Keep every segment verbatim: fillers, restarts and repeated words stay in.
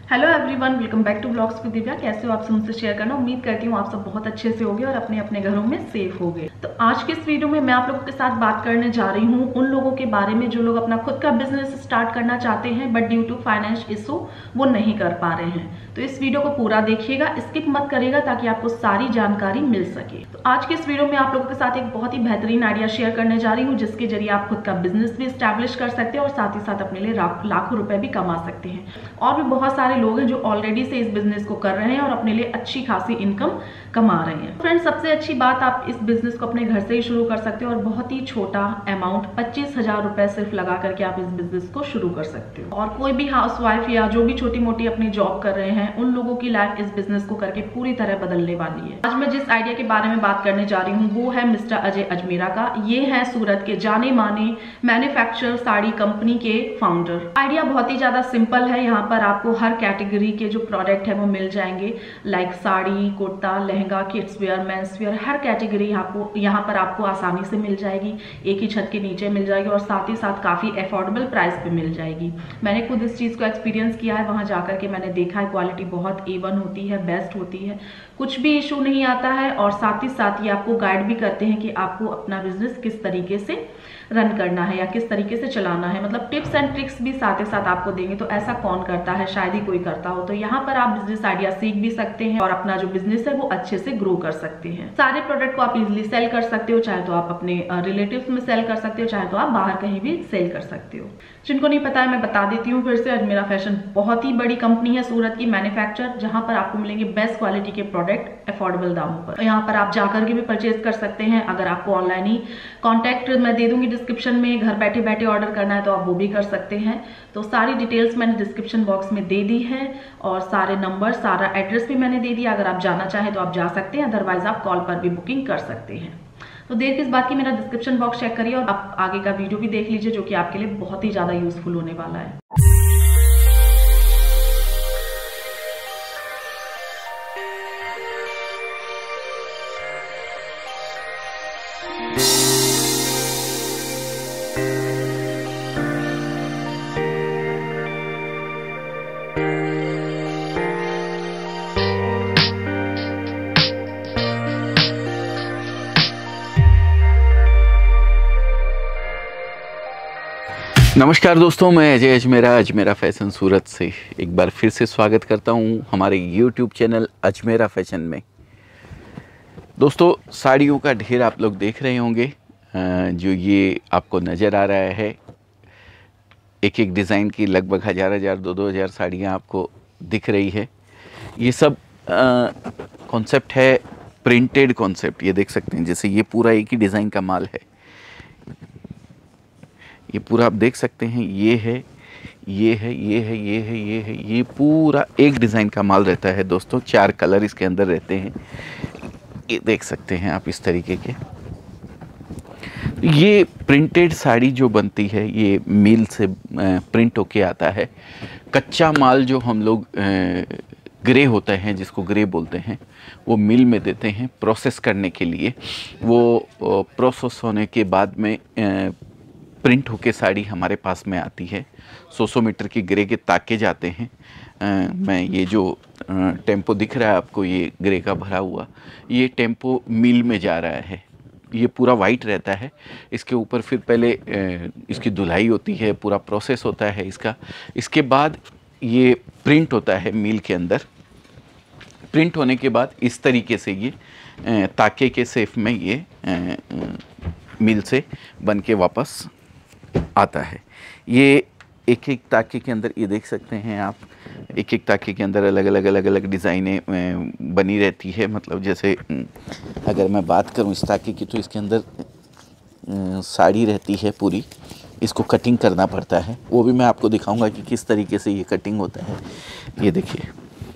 Hello everyone, welcome back to blogs with Divya. कैसे हो आप सब? मुझसे शेयर करना। उम्मीद करती हूँ आप सब बहुत अच्छे से होंगे और अपने अपने घरों में सेफ होंगे। तो आज के इस वीडियो में मैं आप लोगों के साथ बात करने जा रही हूँ उन लोगों के बारे में जो लोग अपना खुद का बिजनेस स्टार्ट करना चाहते हैं but due to finance issue वो नहीं कर पा रहे हैं। तो इस वीडियो को पूरा देखिएगा, स्किप मत करिएगा ताकि आपको सारी जानकारी मिल सके। तो आज के इस वीडियो में आप लोगों के साथ एक बहुत ही बेहतरीन आइडिया शेयर करने जा रही हूँ जिसके जरिए आप खुद का बिजनेस भी स्टैब्लिश कर सकते हैं और साथ ही साथ अपने लिए लाखों रुपए भी कमा सकते हैं। और भी बहुत सारे लोग हैं जो ऑलरेडी से इस बिजनेस को कर रहे हैं और अपने लिए अच्छी खासी इनकम कमा रहे हैं। फ्रेंड्स, सबसे अच्छी बात, आप इस बिजनेस को अपने घर से ही शुरू कर सकते हो और बहुत ही छोटा अमाउंट पच्चीस हजार रुपए सिर्फ लगा करके आप इस बिजनेस को शुरू कर सकते हो। और कोई भी हाउसवाइफ या जो भी छोटी मोटी अपनी जॉब कर रहे हैं उन लोगों की लाइफ इस बिजनेस को करके पूरी तरह बदलने वाली है। आज मैं जिस आइडिया के बारे में बात करने जा रही हूँ वो है मिस्टर अजय अजमेरा का। ये है सूरत के जाने माने मैन्युफैक्चर साड़ी कंपनी के फाउंडर। आइडिया बहुत ही ज्यादा सिंपल है। यहाँ पर आपको हर कैटेगरी के जो प्रोडक्ट है वो मिल जाएंगे, like sari, kurta, lehenga, kids wear, men's wear, हर कैटेगरी आपको यहाँ पर आपको आसानी से मिल जाएगी, एक ही छत के नीचे मिल जाएगी और साथ ही साथ काफी अफोर्डेबल प्राइस पे मिल जाएगी। मैंने खुद इस चीज को एक्सपीरियंस किया है, वहां जाकर के मैंने देखा है क्वालिटी बहुत ए वन होती है, बेस्ट होती है, कुछ भी इशू नहीं आता है। और साथ ही साथ ये आपको गाइड भी करते हैं कि आपको अपना बिजनेस किस तरीके से रन करना है या किस तरीके से चलाना है, मतलब टिप्स एंड ट्रिक्स भी साथ ही साथ आपको देंगे। तो ऐसा कौन करता है, शायद ही कोई करता हो। तो यहाँ पर आप बिजनेस आइडिया सीख भी सकते हैं और अपना जो बिजनेस है वो अच्छे से ग्रो कर सकते हैं। सारे प्रोडक्ट को आप इजिली सेल कर सकते हो, चाहे तो आप अपने रिलेटिव्स में सेल कर सकते हो, चाहे तो आप बाहर कहीं भी सेल कर सकते हो। जिनको नहीं पता है मैं बता देती हूँ फिर से। अजमेरा फैशन बहुत ही बड़ी कंपनी है सूरत की, मैन्युफैक्चर, जहां पर आपको मिलेंगे बेस्ट क्वालिटी के प्रोडक्ट अफोर्डेबल दामों पर। यहाँ पर आप जाकर के भी परचेज कर सकते हैं। अगर आपको ऑनलाइन ही कॉन्टैक्ट मैं दे दूंगी डिस्क्रिप्शन में, घर बैठे बैठे ऑर्डर करना है तो आप वो भी कर सकते हैं। तो सारी डिटेल्स मैंने डिस्क्रिप्शन बॉक्स में दे दी है और सारे नंबर, सारा एड्रेस भी मैंने दे दिया। अगर आप जाना चाहें तो आप जा सकते हैं, अदरवाइज आप कॉल पर भी बुकिंग कर सकते हैं। तो देर किस बात की, मेरा डिस्क्रिप्शन बॉक्स चेक करिए और आप आगे का वीडियो भी देख लीजिए जो कि आपके लिए बहुत ही ज्यादा यूजफुल होने वाला है। नमस्कार दोस्तों, मैं अजय अजमेरा अजमेरा फैशन सूरत से एक बार फिर से स्वागत करता हूं हमारे यूट्यूब चैनल अजमेरा फैशन में। दोस्तों, साड़ियों का ढेर आप लोग देख रहे होंगे, जो ये आपको नज़र आ रहा है। एक एक डिज़ाइन की लगभग हज़ार हज़ार दो दो हज़ार साड़ियाँ आपको दिख रही है। ये सब कॉन्सेप्ट है, प्रिंटेड कॉन्सेप्ट। ये देख सकते हैं, जैसे ये पूरा एक ही डिज़ाइन का माल है। ये पूरा आप देख सकते हैं, ये है, ये है, ये है, ये है, ये है, ये पूरा एक डिज़ाइन का माल रहता है दोस्तों। चार कलर इसके अंदर रहते हैं, ये देख सकते हैं आप इस तरीके के। ये प्रिंटेड साड़ी जो बनती है ये मिल से प्रिंट होके आता है। कच्चा माल जो हम लोग ग्रे होता है, जिसको ग्रे बोलते हैं, वो मिल में देते हैं प्रोसेस करने के लिए। वो प्रोसेस होने के बाद में प्रिंट होके साड़ी हमारे पास में आती है। सौ सौ मीटर की ग्रे के ताके जाते हैं। आ, मैं ये जो आ, टेम्पो दिख रहा है आपको, ये ग्रे का भरा हुआ, ये टेम्पो मिल में जा रहा है। ये पूरा वाइट रहता है। इसके ऊपर फिर पहले आ, इसकी धुलाई होती है, पूरा प्रोसेस होता है इसका। इसके बाद ये प्रिंट होता है मिल के अंदर। प्रिंट होने के बाद इस तरीके से ये आ, ताके के शेप में ये आ, मिल से बन के वापस आता है। ये एक एक ताके के अंदर, ये देख सकते हैं आप, एक एक ताके के अंदर अलग अलग अलग अलग डिज़ाइनें बनी रहती है। मतलब जैसे अगर मैं बात करूं इस ताके की, तो इसके अंदर साड़ी रहती है पूरी, इसको कटिंग करना पड़ता है। वो भी मैं आपको दिखाऊंगा कि किस तरीके से ये कटिंग होता है। ये देखिए,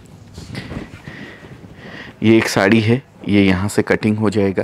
ये एक साड़ी है, ये यहाँ से कटिंग हो जाएगा।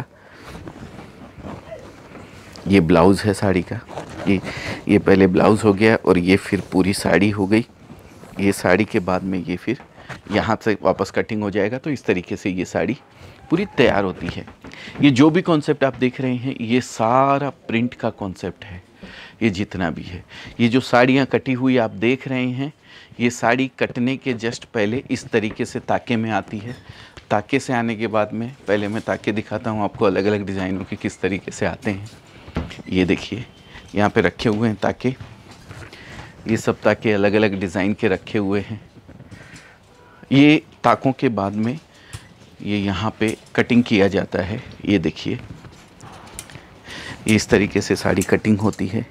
ये ब्लाउज़ है साड़ी का, ये ये पहले ब्लाउज़ हो गया और ये फिर पूरी साड़ी हो गई। ये साड़ी के बाद में ये फिर यहाँ से वापस कटिंग हो जाएगा। तो इस तरीके से ये साड़ी पूरी तैयार होती है। ये जो भी कॉन्सेप्ट आप देख रहे हैं ये सारा प्रिंट का कॉन्सेप्ट है। ये जितना भी है। ये जो साड़ियाँ कटी हुई आप देख रहे हैं, ये साड़ी कटने के जस्ट पहले इस तरीके से ताके में आती है। ताके से आने के बाद में, पहले मैं ताके दिखाता हूँ आपको अलग अलग डिज़ाइनों के किस तरीके से आते हैं। ये देखिए यहाँ पे रखे हुए हैं ताके, ये सब ताके अलग अलग डिज़ाइन के रखे हुए हैं। ये ताकों के बाद में ये यहाँ पे कटिंग किया जाता है। ये देखिए ये इस तरीके से साड़ी कटिंग होती है।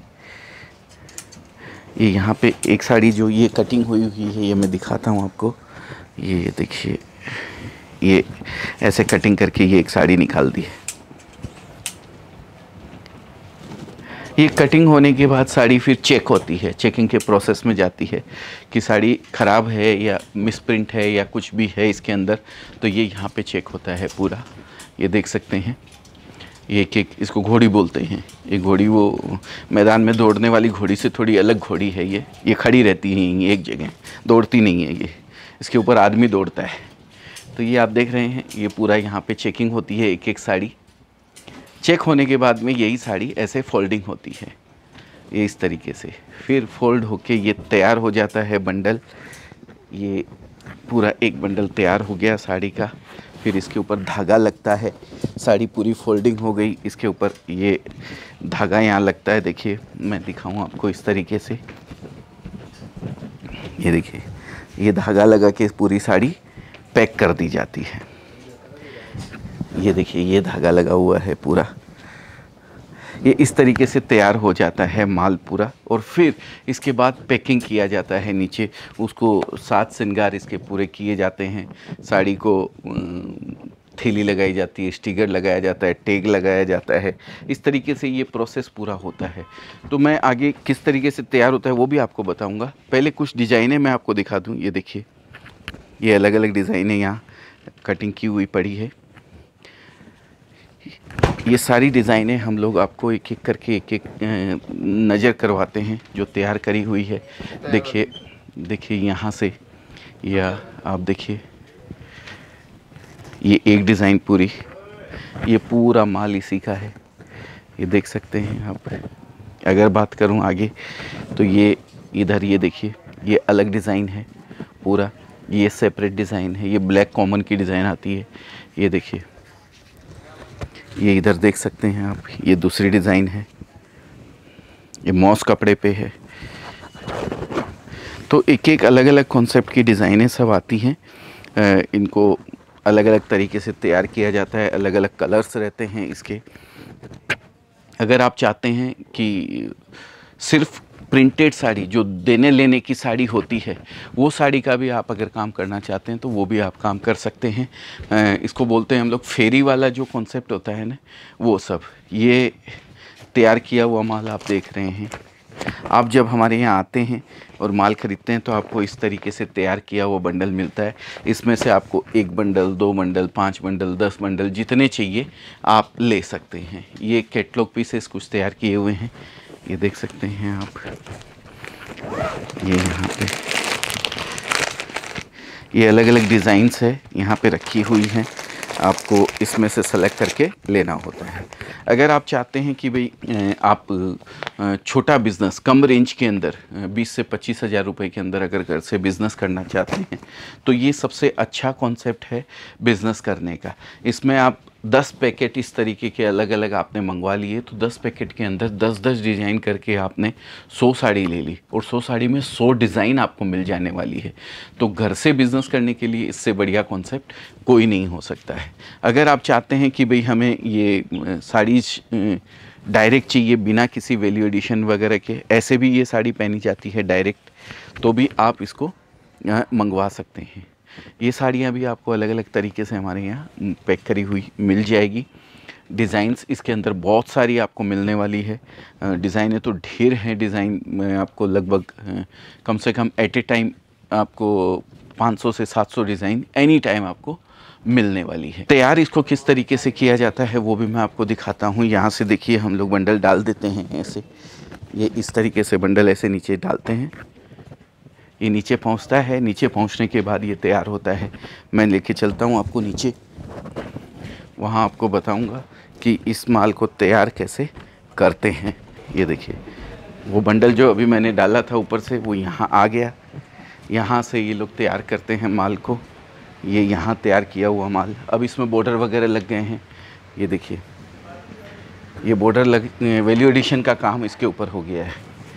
ये यहाँ पे एक साड़ी जो ये कटिंग हुई हुई है, ये मैं दिखाता हूँ आपको। ये देखिए ये ऐसे कटिंग करके ये एक साड़ी निकाल दी है। ये कटिंग होने के बाद साड़ी फिर चेक होती है, चेकिंग के प्रोसेस में जाती है कि साड़ी ख़राब है या मिसप्रिंट है या कुछ भी है इसके अंदर, तो ये यहाँ पे चेक होता है पूरा। ये देख सकते हैं, ये एक एक इसको घोड़ी बोलते हैं। ये घोड़ी वो मैदान में दौड़ने वाली घोड़ी से थोड़ी अलग घोड़ी है। ये ये खड़ी रहती है एक जगह, दौड़ती नहीं है। ये इसके ऊपर आदमी दौड़ता है। तो ये आप देख रहे हैं, ये पूरा यहाँ पे चेकिंग होती है। एक एक साड़ी चेक होने के बाद में यही साड़ी ऐसे फोल्डिंग होती है, ये इस तरीके से। फिर फोल्ड होके ये तैयार हो जाता है बंडल। ये पूरा एक बंडल तैयार हो गया साड़ी का। फिर इसके ऊपर धागा लगता है। साड़ी पूरी फोल्डिंग हो गई, इसके ऊपर ये धागा यहाँ लगता है। देखिए मैं दिखाऊँ आपको इस तरीके से। ये देखिए ये धागा लगा के पूरी साड़ी पैक कर दी जाती है। ये देखिए ये धागा लगा हुआ है पूरा। ये इस तरीके से तैयार हो जाता है माल पूरा। और फिर इसके बाद पैकिंग किया जाता है नीचे। उसको सात श्रृंगार इसके पूरे किए जाते हैं। साड़ी को थैली लगाई जाती है, स्टिकर लगाया जाता है, टैग लगाया जाता है। इस तरीके से ये प्रोसेस पूरा होता है। तो मैं आगे किस तरीके से तैयार होता है वो भी आपको बताऊंगा। पहले कुछ डिज़ाइनें मैं आपको दिखा दूं। ये देखिए ये अलग अलग डिज़ाइनें यहाँ कटिंग की हुई पड़ी है। ये सारी डिज़ाइनें हम लोग आपको एक एक करके एक एक नज़र करवाते हैं जो तैयार करी हुई है। देखिए देखिए यहाँ से, या आप देखिए ये एक डिज़ाइन पूरी, ये पूरा माल इसी का है। ये देख सकते हैं आप। अगर बात करूँ आगे तो ये इधर ये देखिए ये अलग डिज़ाइन है पूरा, ये सेपरेट डिज़ाइन है। ये ब्लैक कॉमन की डिज़ाइन आती है। ये देखिए ये इधर देख सकते हैं आप, ये दूसरी डिज़ाइन है। ये मॉस कपड़े पे है। तो एक एक अलग अलग कॉन्सेप्ट की डिज़ाइनें सब आती हैं। इनको अलग अलग तरीके से तैयार किया जाता है। अलग अलग कलर्स रहते हैं इसके। अगर आप चाहते हैं कि सिर्फ प्रिंटेड साड़ी जो देने लेने की साड़ी होती है, वो साड़ी का भी आप अगर काम करना चाहते हैं तो वो भी आप काम कर सकते हैं। इसको बोलते हैं हम लोग फेरी वाला जो कॉन्सेप्ट होता है ना, वो सब। ये तैयार किया हुआ माल आप देख रहे हैं। आप जब हमारे यहाँ आते हैं और माल ख़रीदते हैं तो आपको इस तरीके से तैयार किया हुआ बंडल मिलता है। इसमें से आपको एक बंडल, दो बंडल, पाँच बंडल, दस बंडल जितने चाहिए आप ले सकते हैं। ये कैटलॉग पीसेस कुछ तैयार किए हुए हैं। ये देख सकते हैं आप। ये यहाँ पे ये अलग अलग डिज़ाइंस है यहाँ पे रखी हुई हैं। आपको इसमें से सेलेक्ट करके लेना होता है। अगर आप चाहते हैं कि भाई आप छोटा बिज़नेस कम रेंज के अंदर बीस से पच्चीस हज़ार रुपये के अंदर अगर घर से बिज़नेस करना चाहते हैं तो ये सबसे अच्छा कॉन्सेप्ट है बिज़नेस करने का। इसमें आप दस पैकेट इस तरीके के अलग अलग आपने मंगवा लिए तो दस पैकेट के अंदर दस दस डिज़ाइन करके आपने सौ साड़ी ले ली और सौ साड़ी में सौ डिज़ाइन आपको मिल जाने वाली है। तो घर से बिज़नेस करने के लिए इससे बढ़िया कॉन्सेप्ट कोई नहीं हो सकता है। अगर आप चाहते हैं कि भाई हमें ये साड़ीज़ डायरेक्ट चाहिए बिना किसी वैल्यू एडिशन वगैरह के, ऐसे भी ये साड़ी पहनी जाती है डायरेक्ट, तो भी आप इसको मंगवा सकते हैं। ये साड़ियाँ भी आपको अलग अलग तरीके से हमारे यहाँ पैक करी हुई मिल जाएगी। डिज़ाइंस इसके अंदर बहुत सारी आपको मिलने वाली है। डिज़ाइनें तो ढेर हैं। डिज़ाइन में आपको लगभग कम से कम एट ए टाइम आपको पाँच सौ से सात सौ डिज़ाइन एनी टाइम आपको मिलने वाली है। तैयार इसको किस तरीके से किया जाता है वो भी मैं आपको दिखाता हूँ। यहाँ से देखिए हम लोग बंडल डाल देते हैं ऐसे। ये इस तरीके से बंडल ऐसे नीचे डालते हैं, ये नीचे पहुंचता है। नीचे पहुंचने के बाद ये तैयार होता है। मैं लेके चलता हूं आपको नीचे, वहां आपको बताऊंगा कि इस माल को तैयार कैसे करते हैं। ये देखिए, वो बंडल जो अभी मैंने डाला था ऊपर से वो यहाँ आ गया। यहाँ से ये लोग तैयार करते हैं माल को, ये यहाँ तैयार किया हुआ माल। अब इसमें बॉर्डर वगैरह लग गए हैं। ये देखिए, ये बॉर्डर लग, वैल्यू एडिशन का काम इसके ऊपर हो गया है।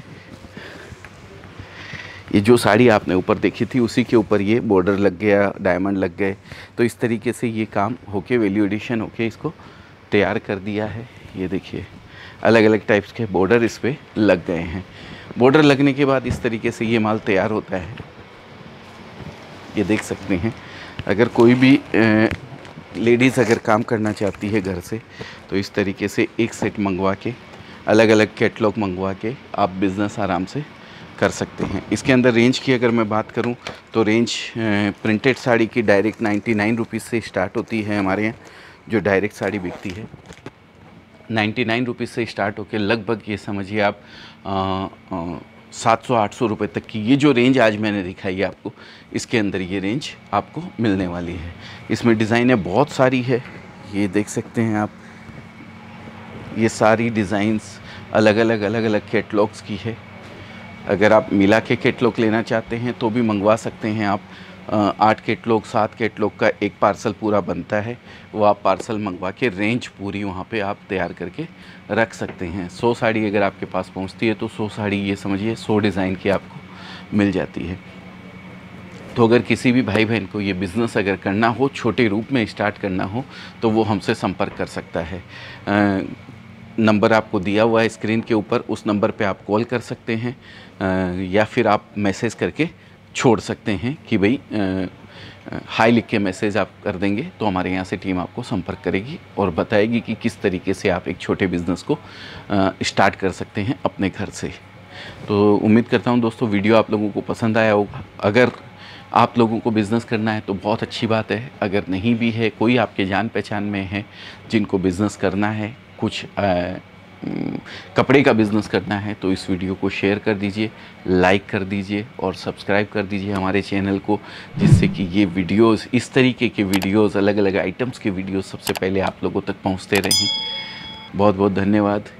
ये जो साड़ी आपने ऊपर देखी थी उसी के ऊपर ये बॉर्डर लग गया, डायमंड लग गए। तो इस तरीके से ये काम होके वैल्यू एडिशन होके इसको तैयार कर दिया है। ये देखिए, अलग अलग टाइप्स के बॉर्डर इस पर लग गए हैं। बॉर्डर लगने के बाद इस तरीके से ये माल तैयार होता है। ये देख सकते हैं। अगर कोई भी लेडीज़ अगर काम करना चाहती है घर से, तो इस तरीके से एक सेट मंगवा के, अलग अलग कैटलॉग मंगवा के आप बिज़नेस आराम से कर सकते हैं। इसके अंदर रेंज की अगर मैं बात करूं तो रेंज प्रिंटेड साड़ी की डायरेक्ट नाइन्टी नाइन रुपीज़ से स्टार्ट होती है। हमारे यहाँ जो डायरेक्ट साड़ी बिकती है नाइन्टी नाइन रुपीज़ से स्टार्ट होकर लगभग ये समझिए आप सात सौ आठ सौ रुपये तक की ये जो रेंज आज मैंने दिखाई है आपको, इसके अंदर ये रेंज आपको मिलने वाली है। इसमें डिज़ाइनें बहुत सारी है, ये देख सकते हैं आप। ये सारी डिज़ाइंस अलग अलग अलग अलग कैटलॉग्स की है। अगर आप मिला के कैटलॉग लेना चाहते हैं तो भी मंगवा सकते हैं आप। आठ कैटलॉग सात कैटलॉग का एक पार्सल पूरा बनता है, वो आप पार्सल मंगवा के रेंज पूरी वहाँ पे आप तैयार करके रख सकते हैं। सौ साड़ी अगर आपके पास पहुँचती है तो सौ साड़ी ये समझिए सौ डिज़ाइन की आपको मिल जाती है। तो अगर किसी भी भाई बहन को ये बिज़नेस अगर करना हो, छोटे रूप में स्टार्ट करना हो, तो वो हमसे संपर्क कर सकता है। आ, नंबर आपको दिया हुआ है स्क्रीन के ऊपर, उस नंबर पे आप कॉल कर सकते हैं या फिर आप मैसेज करके छोड़ सकते हैं कि भाई हाई लिख के मैसेज आप कर देंगे तो हमारे यहाँ से टीम आपको संपर्क करेगी और बताएगी कि किस तरीके से आप एक छोटे बिज़नेस को स्टार्ट कर सकते हैं अपने घर से। तो उम्मीद करता हूँ दोस्तों वीडियो आप लोगों को पसंद आया होगा। अगर आप लोगों को बिज़नेस करना है तो बहुत अच्छी बात है। अगर नहीं भी है, कोई आपके जान पहचान में है जिनको बिज़नेस करना है, कुछ आ, कपड़े का बिज़नेस करना है, तो इस वीडियो को शेयर कर दीजिए, लाइक कर दीजिए और सब्सक्राइब कर दीजिए हमारे चैनल को, जिससे कि ये वीडियोस, इस तरीके के वीडियोस, अलग अलग आइटम्स के वीडियोस सबसे पहले आप लोगों तक पहुंचते रहें। बहुत बहुत धन्यवाद।